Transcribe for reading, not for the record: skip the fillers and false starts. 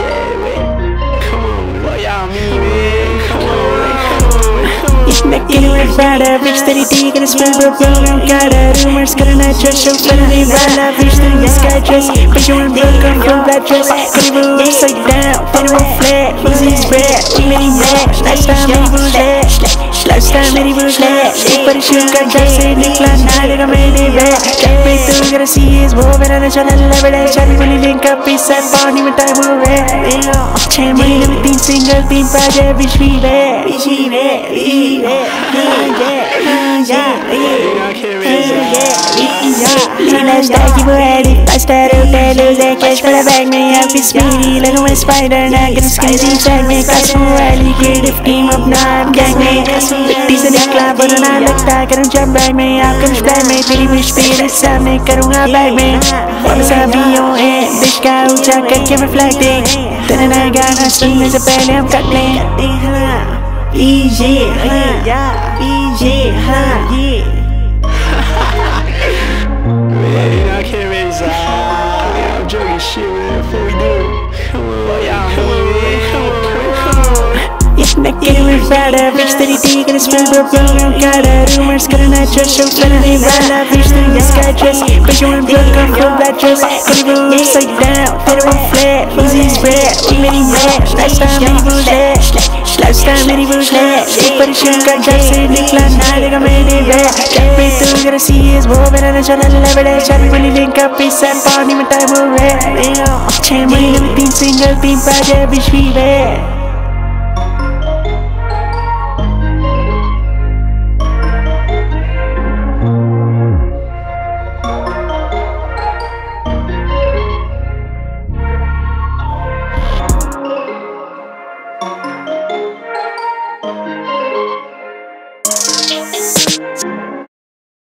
Getting with padha, bitch teri take and spell bro program Kare. Rumours karna dress show phelane waala, bitch to the sky dress. Beju and broken from that dress. Kare upside down, tera flat. Easy's bad, Meri match. Lifestyle Meri was last. Uppar shukar jaise nikla na dekha mere bed. Dekh tu gotta see his woe when I chala level. Shawty boli link up is set पानी में time हो रहे 6 महीने में 3 single 3 project bitch we bad lifestyle की वो addict lifestyle hotel lose cash पर bag में आप इस मेरी लगो मैं spider ना कर skin जी tag में Cosmo वाली creative team अपना gang में लिट्टी से nikla बड़ा ना लगता करूँ जब bag में आप कर fly में तेरी wish तेरे सामने करूँगा bag में और सभी हो हैं दिश का ऊंचा करके मैं flag दे तेरे नए गाना सुनने से पहले हम कट लें Man, I can't raise I'm joking shit, man. Before we do it, come on. Getting with padha, bitch teri take and spell bro program Kare. Rumours karna dress show phelane waala, bitch to the sky dress. Beju and broken from that dress. Kare upside down, tera flat. Easy's bad, Meri match. Lifestyle Meri was last. Uppar shukar jaise nikla na dekha mere bed. Dekh tu gotta see his woe when I chala level. Shawty boli link up is set पानी में time हो रहे 6 महीने में 3 single 3 project bitch we bad.